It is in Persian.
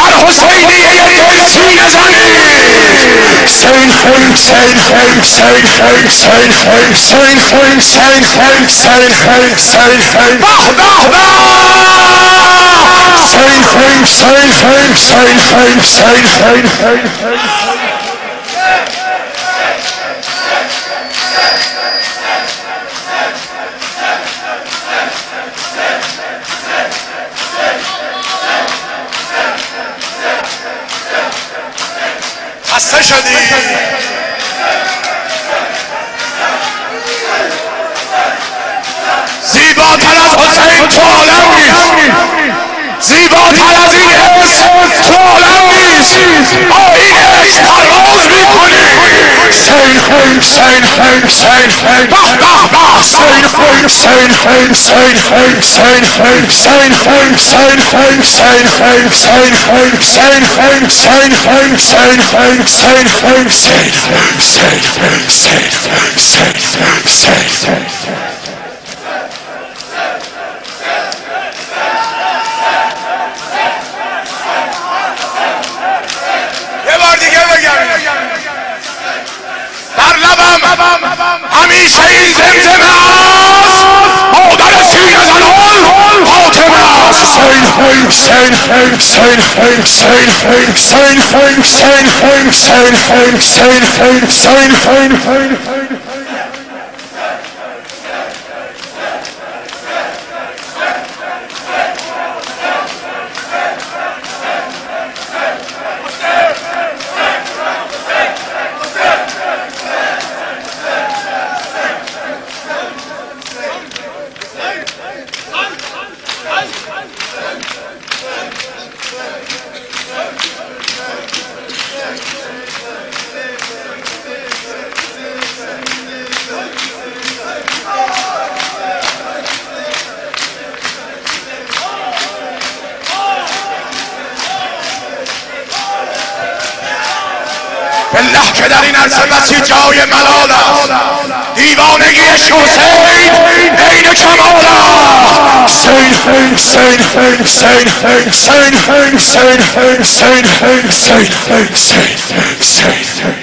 بر حسینیه دل سینه زنید. حسین حسین حسین حسین حسین حسین حسین حسین به به به حسین حسین حسین حسین حسین خسته شدی زیباتر از حسین تو عالم نیست، زیباتر از این اسم تو عالم نیست. با این اسم پرواز میکنی. حسین حسین حسین به به به حسین حسین حسین حسین حسین حسین حسین حسین حسین حسین حسین حسین حسین در لبم همیشه این زمزمه است، مادر سینه زنان فاطمه است. حسین حسین حسین حسین حسین حسین حسین حسین حسین حسین بالله که در این عرصه بسی جای ملال است، دیوانگیش حسین عین کمال است. حسین حسین حسین حسین حسین حسین حسین حسین حسین